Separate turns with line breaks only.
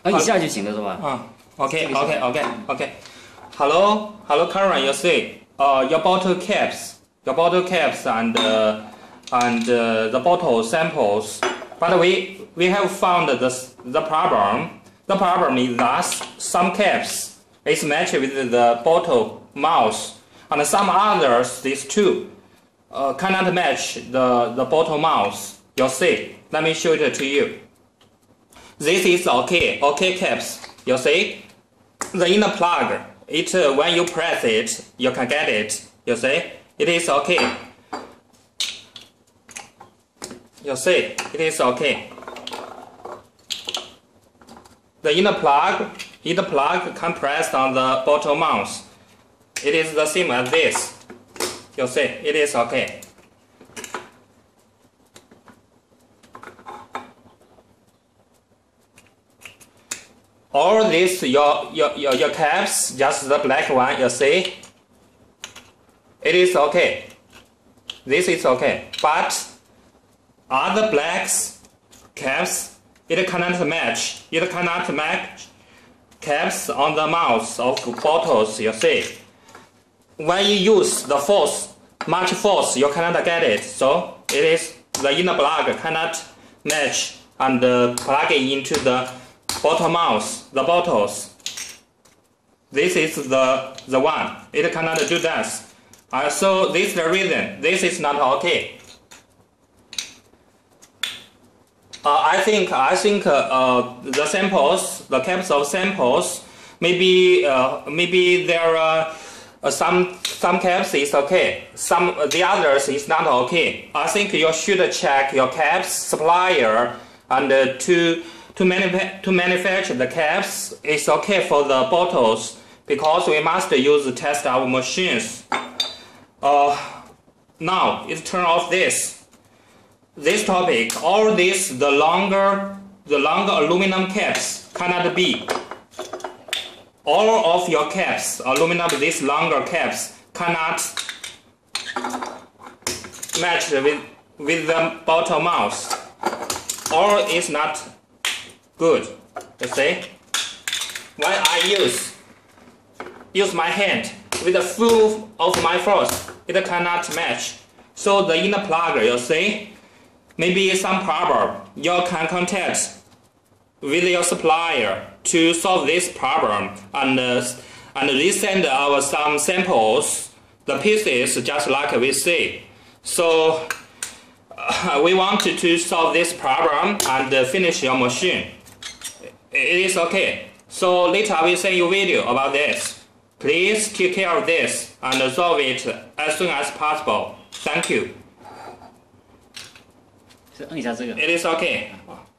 以下就行了是吧？
OK. Hello, Karen. You see, your bottle caps, and the bottle samples. But we have found the problem. The problem is that some caps is matched with the bottle mouth, and some others, these two, cannot match the bottle mouth. You see, let me show it to you. This is okay caps. You see, the inner plug, when you press it, you can get it. You see, it is okay. You see, it is okay. The inner plug can press on the bottle mouth. It is the same as this. You see, it is okay. All this your caps, just the black one, you see, it is okay. This is okay, but other blacks caps, it cannot match. It cannot match caps on the mouths of bottles. You see, when you use the force, much force, you cannot get it. So it is the inner plug cannot match and plug it into the bottle mouth, the bottles. This is the one. It cannot do that. So this is the reason. This is not okay. I think the samples, the caps of samples, maybe there are some caps is okay. The others is not okay. I think you should check your caps supplier and to manufacture the caps is okay for the bottles, because we must use test our machines. Now it's turn off this topic. All this the longer aluminum caps cannot be. All of your caps, aluminum, these longer caps cannot match with the bottle mouth. Or is not good. You see? When I use my hand with the full of my force, it cannot match. So the inner plug, you see, maybe some problem. You can contact with your supplier to solve this problem and resend our some samples, the pieces just like we see. So we want to solve this problem and finish your machine. It is okay. So later I will send you a video about this. Please take care of this and solve it as soon as possible. Thank you.
是摁一下这个。
It is okay.